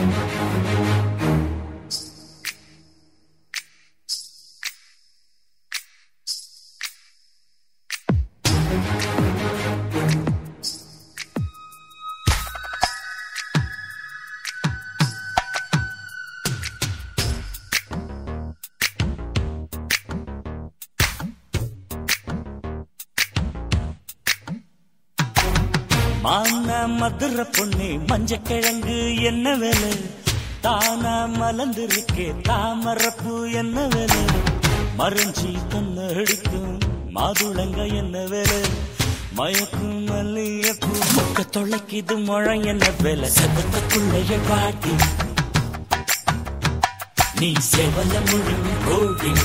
மானா மதுர பொண்ணே மஞ்சக்கிழங்கு என்ன வேலை தானா மலர்ந்திருக்கே தாமரப்பூ என்ன வேலை மறைஞ்சி கண்ணடிக்கும் மாதுளங்க என்ன வேலை மயக்கும் மல்லியப்பூ முக்க தொலைக்குது மழை என்ன வேலை சபத்துக்குள்ளைய பாட்டி நீ செவல முழு கோடி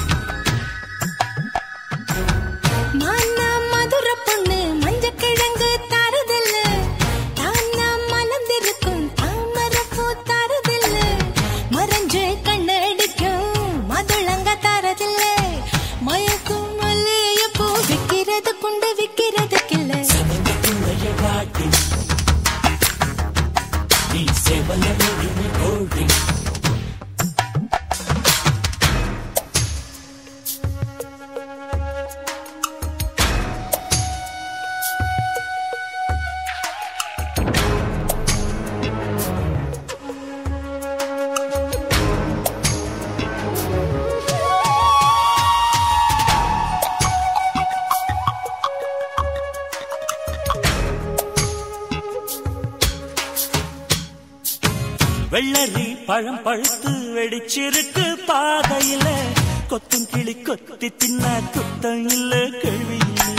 வெள்ளரி பழம் பழுத்து வெடிச்சிருக்கு பாதையில கொத்தும் கிளி கொத்தி தின்ன குத்தம் இல்ல கேள்வி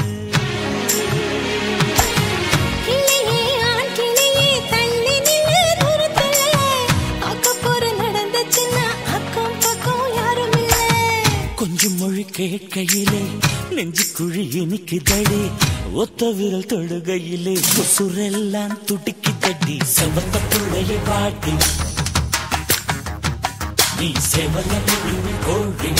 கொஞ்சம் மொழி கேட்கையிலே நெஞ்சு குழி இனிக்குதடி ஒத்த விரல் தொடுகையிலே சுரெல்லாம் துடிக்கி தட்டி செவத்த புள்ளையை பாட்டி நீ செவல முழு கோழி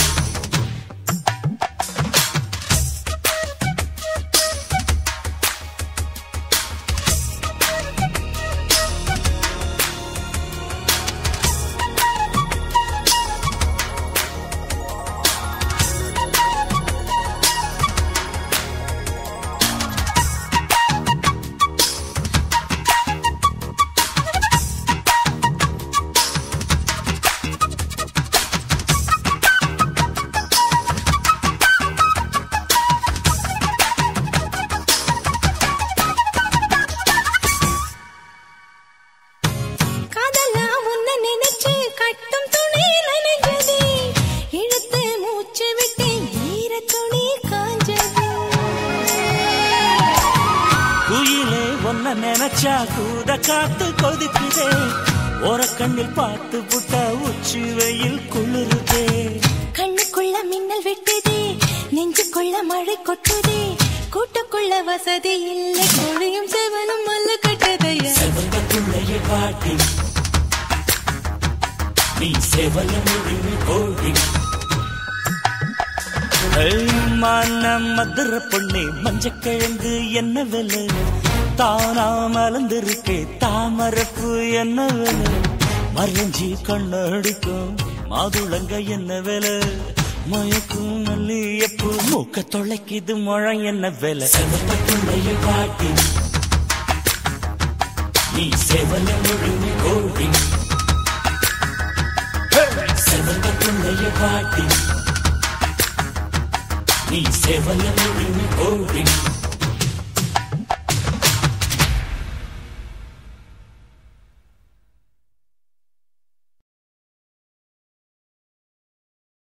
நினைச்சா கூட காத்து கொதிக்குதே ஒரு கண்ணில் பார்த்து புட்டா உச்சி வெயில் குளிருதே கண்ணுக்குள்ள மின்னல் வெட்டுதே நெஞ்சுக்குள்ள மழை கொட்டுதே கூட்டுக்குள்ள வசதி இல்லை கோழியும் செவனும் மல்ல கட்டதையா செவலுக்குள்ளைய பாட்டி நீ செவல முழு கோழி மான மதுர பொண்ணே மஞ்சக்கிழங்கு என்ன விலை தானா மலர்ந்திருக்கே தாமரப்பு என்ன வேலை மறைஞ்சி கண்ணடிக்கும் மாதுளங்க என்ன வேலை மயக்கும் மல்லியப்பூ மூக்க தொலைக்குது மழை என்ன வேலை செவத்துக்குள்ளைய பாட்டி நீ செவல முழு கோழி செவத்துக்குள்ளைய பாட்டி நீ செவல முழு கோழி